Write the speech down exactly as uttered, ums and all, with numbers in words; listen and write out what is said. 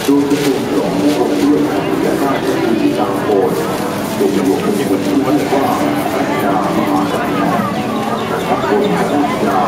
รวมถึงองค์สององค์ด้วยและราชกิจจาโคนรวมรวมกันอย่างวันนี้ว่าพระบิดามหากษัตริย์พระบรมราชา